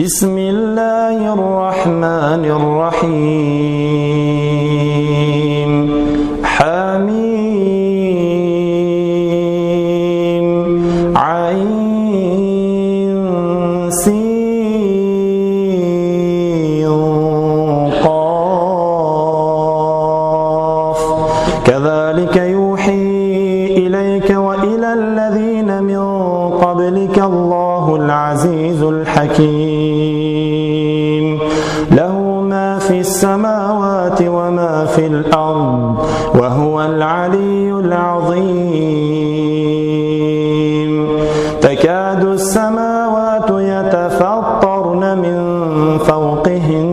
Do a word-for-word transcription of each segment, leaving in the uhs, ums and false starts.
بسم الله الرحمن الرحيم حميم عين سين قاف كذلك يوحي إليك وإلى الذين من قبلك الله العزيز الحكيم له ما في السماوات وما في الأرض وهو العلي العظيم تكاد السماوات يتفطرن من فوقهن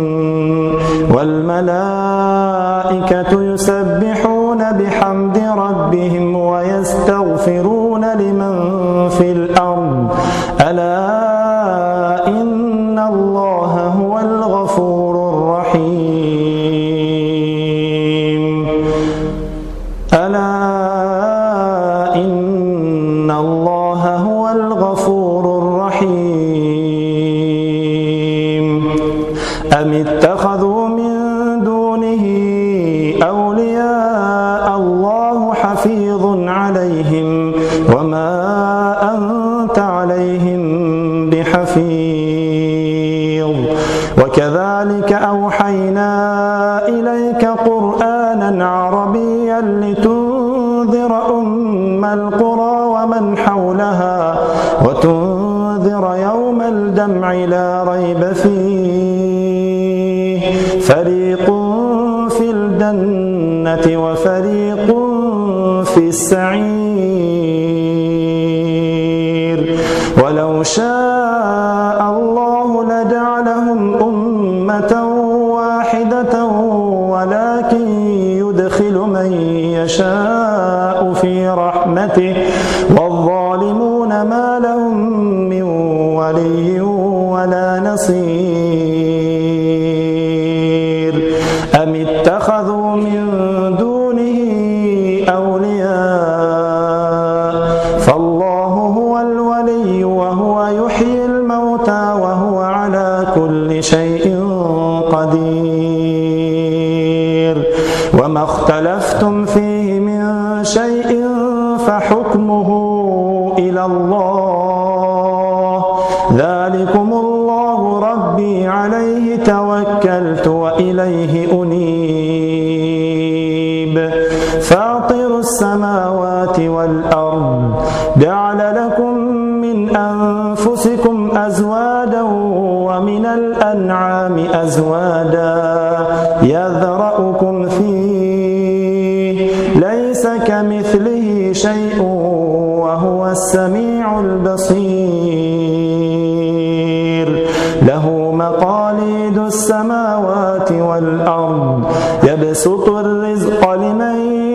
والملائكة يسبحون بحمد ربهم ويستغفرون لمن في الأرض ألا إن الله هو الغفور الرحيم ألا إن الله هو الغفور الرحيم أم اتخذوا من دونه أولياء الله حفيظ عليهم وما أنت عليهم بحفيظ وكذلك أوحينا إليك قرآنا عربيا لتنذر أم القرى ومن حولها وتنذر يوم الجمع لا ريب فيه فريق في الجنة وفريق في السعير ولو شاء الله لجعلهم أمة واحدة ولكن يدخل من يشاء في رحمته والظالمون ما لهم من ولي ولا نصير أم اتخذوا من دونه أولياء فالله هو الولي وهو يحيي الموتى وهو على كل شيء قدير وما اختلفتم فيه من شيء فحكمه إلى الله ذلكم الله ربي عليه توكلت وإليه أنيب فاطر السماوات والأرض جعل لكم من أنفسكم أزواجا ومن الأنعام أزواجا يذرأكم فيه ليس كمثله شيء وهو السميع البصير له مقاليد السماوات والأرض يبسط الرزق لمن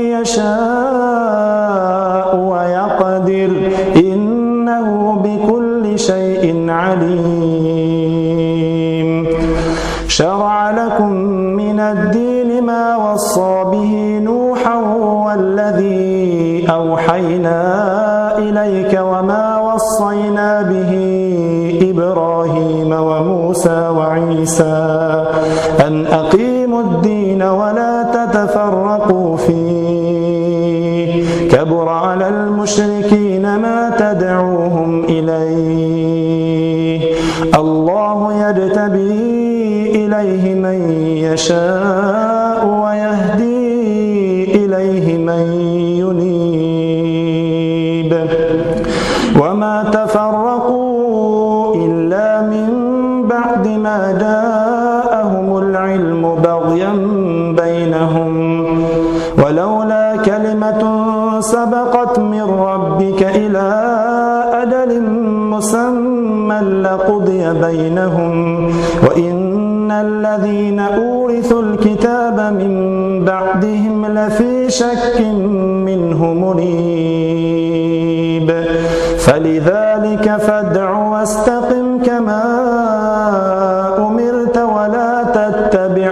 يشاء ويقدر إنه بكل شيء عليم شرع لكم من الدين ما وصى به نوحا والذي أوحينا إليك وما وصينا به إبراهيم وموسى وعيسى أن أقيموا الدين ولا تتفرقوا فيه كبر على المشركين ما تدعوهم إليه الله يجتبي إليه من يشاء ويهدي إليه من ينيب وما تفرقوا إلا من بعد ما جاءهم العلم بغيا بينهم ولولا كلمة سبقت من ربك إلى أجل مسمى لقضي بينهم وإن الذين أورثوا الكتاب من بعدهم لفي شك منه مريب فلذلك فادع واستقم كما أمرت ولا تتبع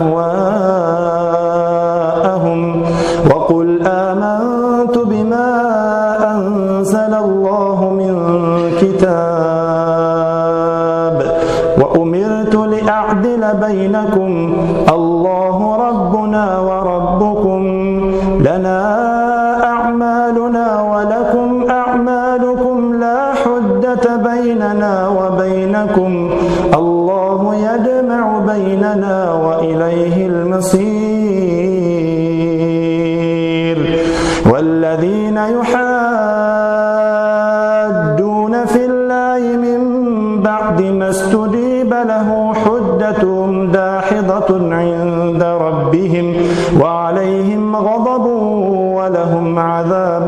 أهواءهم وقل آمنت بما أنزل الله من كتاب وأمرت لأعدل بينكم الله ربنا وربكم لنا أعمالنا ولكم أعمالكم لا حجة بيننا وبينكم الله يجمع بيننا وإليه المصير والذين يحادون في الله من بعد ما استجيب له حجتهم داحضة عند ربهم وعليهم غضب ولهم عذاب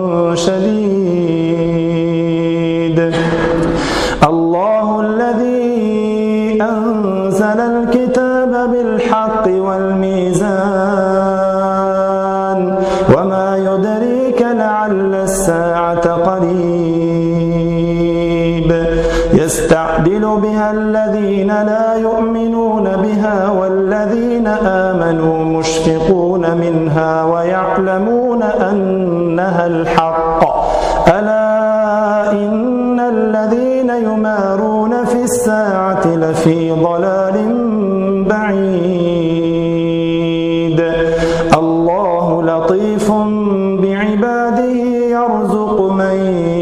شديد الله الذي أنزل الكتاب بالحق والميزان وما يدريك لعل الساعة قريب يستعدل بها الذين لا يؤمنون بها والذين آمنوا مشفقون منها ويعلمون أنها الحق ألا إن الذين يمارون في الساعة لفي ضلال بعيد الله لطيف بعباده يرزق من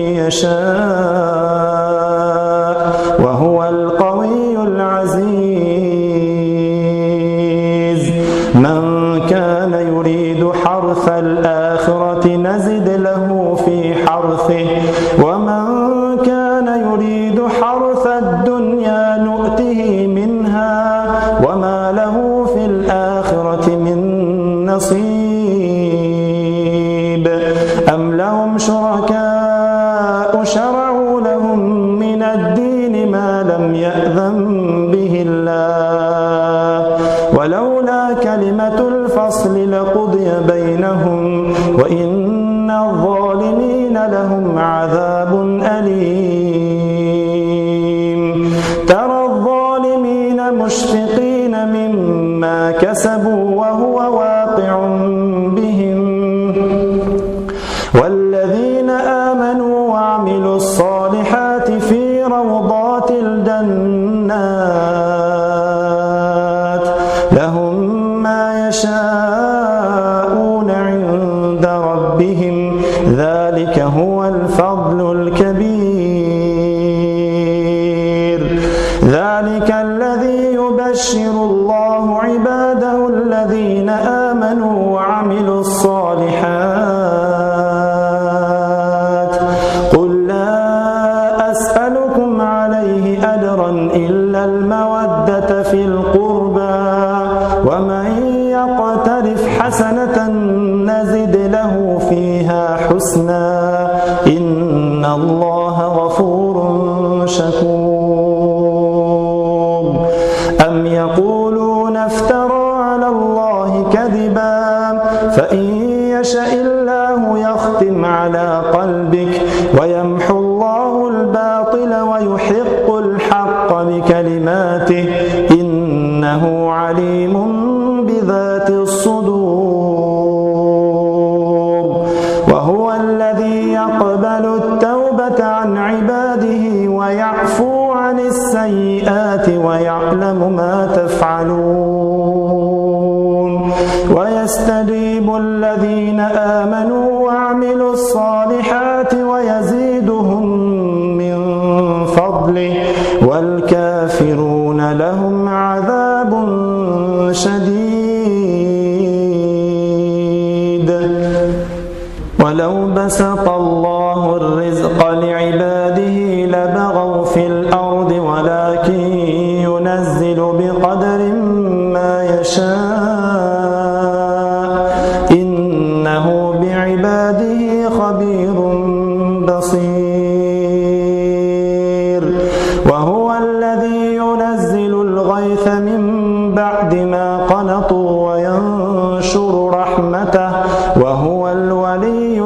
يشاء وهو القوي العزيز من كان يريد حرث الآخرة نزد له في حرثه ومن كان يريد حرث الدنيا نؤته منها وما له في الآخرة من نصيب أم لهم شركاء شرعوا لهم من الدين ما لم يأذن به الله ولولا كلمة الفصل لقضي بينهم وإن الظالمين لهم عذاب أليم ترى الظالمين مشفقين مما كسبوا وهو واقع بهم والذين آمنوا وعملوا الصالحات في روضات الجنات لهم ما يشاءون عند ربهم ذلك هو الفضل الكبير ذلك الذي يبشر الله عباده الذين آمنوا وعملوا الصالحات قل لا أسألكم عليه أجرا إلا المودة في القربى ومن يقترف حسنة نزد له فيها حسنا إن الله غفور شكور أم يقولون افترى على الله كذبا فإن يشاء الله يختم على قلبك ويمحو الله الباطل ويحق الحق بكلماته إنه عليم بذات الصدور وهو الذي يقبل التوبة عن عباده ويعفو عن السيئات ويعلم ما تفعلون ويستجيب الذين آمنوا وعملوا الصالحات ويزيدهم من فضله والكافرون لهم عذاب شديد ولو بسط الله الرزق لعباده لبغوا في الأرض ولكن ينزل بقدر ما يشاء إنه بعباده خبير بصير وهو الذي ينزل الغيث من بعد ما قنطوا وينشر رحمته وهو الولي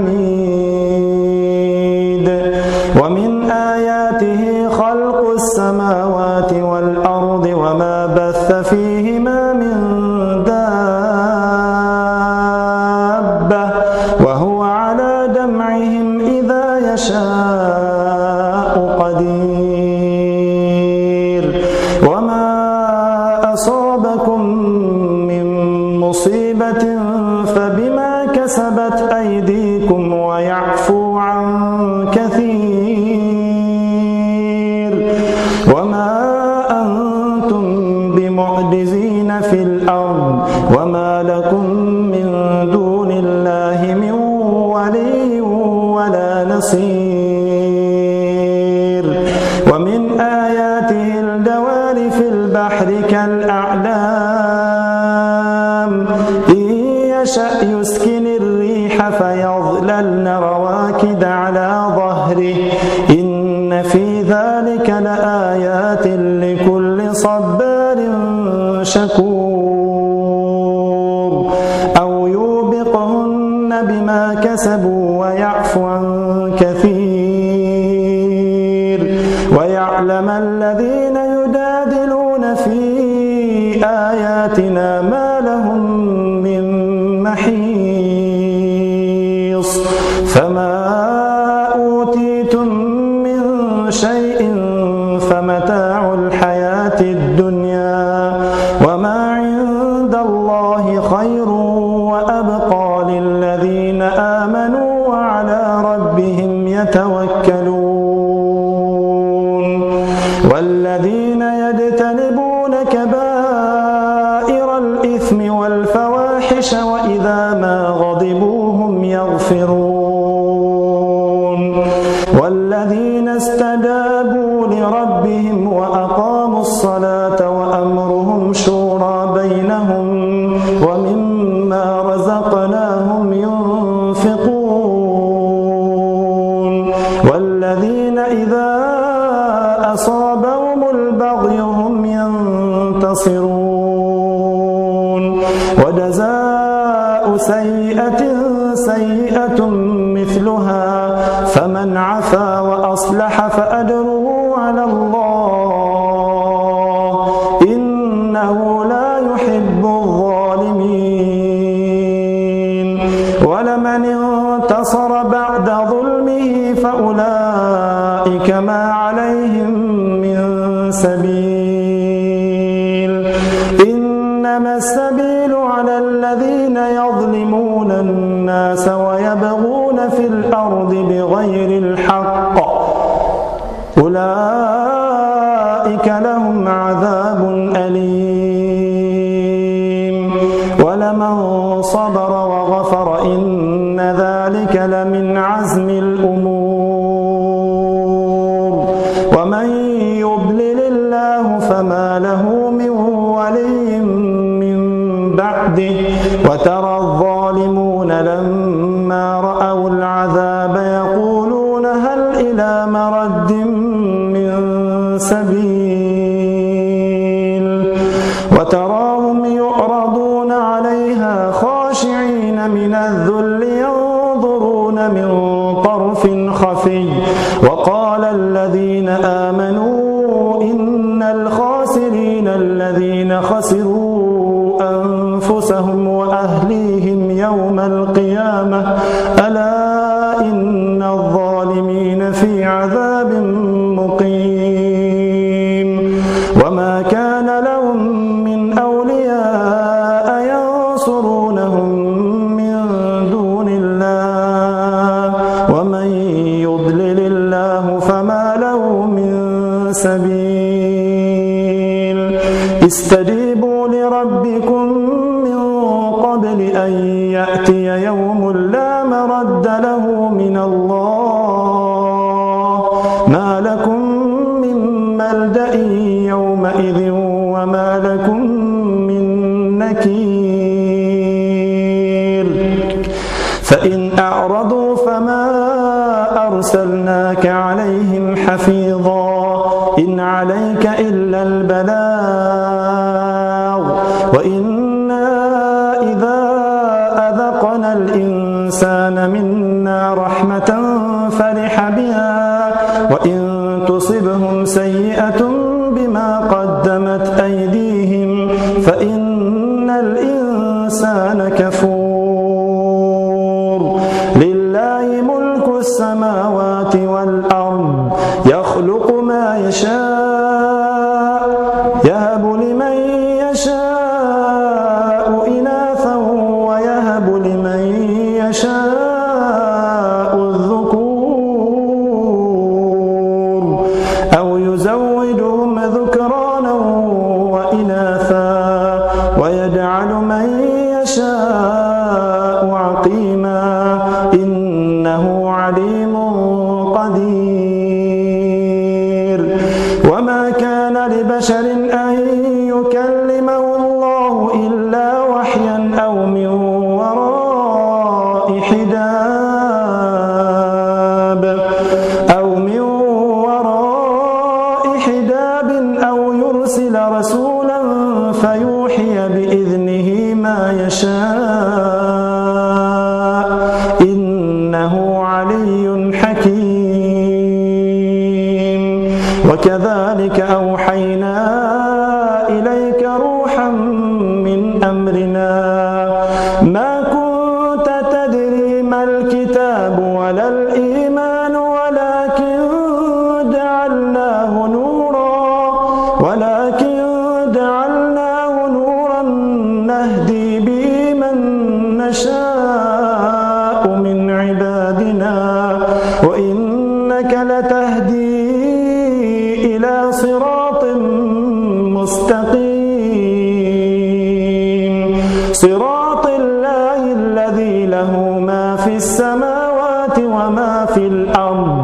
الحميد ومن آياته خلق السماوات والأرض وما بث فيهما من دابة وهو على جمعهم إذا يشاء قدير وما أصابكم من مصيبة فبما كسبت أيديكم ويعفو عن كثير وما أنتم بمعجزين في الأرض وما لكم من دون الله من ولي ولا نصير ومن آياته الجوار في البحر كالأعلام إن يشأ يسكن الريح فيظللن رواكد على ظهره إن في ذلك لآيات لكل صبار شكور أو يوبقهن بما كسبوا ويعفو عن كثير ويعلم الذين يجادلون في آياتنا ما لهم من محيص فما أوتيتم من شيء فمتاع الحياة الدنيا وما عند الله خير وأبقى للذين آمنوا وعلى ربهم يتوكلون والذين يجتنبون كبائر الإثم والفواحش وإذا ما غضبوا هم يغفرون والذين استجابوا لربهم وأقاموا الصلاة وأمرهم شورى بينهم ومما رزقناهم ينفقون والذين إذا أصابهم البغي هم ينتصرون وجزاء سيئة سيئة مثلها فمن عفا وأصلح فأجره على الله إنه لا يحب الظالمين ولمن انتصر بعد ظلمه فأولئك ما عليهم من سبيل إنما السبيل على الذين يظلمون الناس ويبغون في الأرض بغير الحق أولئك لهم عذاب أليم ولمن صبر وغفر إن ذلك لمن عزم الأمور ومن يضلل الله فما له من ولي من بعده وترى الظالمون لما رأوا العذاب يقولون هل إلى مرد من سبيل وتراهم يعرضون عليها خاشعين من الذل ينظرون من طرف خفي وقال الذين آمنوا إن الخاسرين الذين خسروا أنفسهم وأهليهم يوم القيامة ألا إن الظالمين في عذاب مقيم وما كان لهم من أولياء ينصرونهم من دون الله ومن يضلل الله فما له من سبيل استجيبوا لربكم من قبل أن يأتي يوم لا مرد له من الله ما لكم من ملجأ يومئذ وما لكم من نكير فإن أعرضوا فما أرسلناك عليهم حفيظا إن عليك إلا البلاغ وإنا إذا أذقنا الإنسان منا رحمة فرح بها وإن تصبهم سيئة بما قدمت أيديهم فإن الإنسان كفور لله ملك السماوات والأرض يخلق ما يشاء يهب لمن يشاء إناثا ويهب لمن يشاء الذكور أو يزوجهم ذكرانا وإناثا ويجعل من يشاء عقيما إنه عليم قدير. وما كان لبشر أن يكلمه الله إلا وحيا أو من وراء حجاب أو من وراء حجاب أو يرسل رسولا فيوحي بإذنه ما يشاء إنه علي حكيم. وكذلك أوحينا إليك روحا من أمرنا ما كنت تدري ما الكتاب ولا الإيمان ولكن جعلناه نورا ولكن جعلناه نورا نهدي به من نشاء من عبادنا وإنك لتهدي إلى صراط مستقيم صراط الله الذي له ما في السماوات وما في الأرض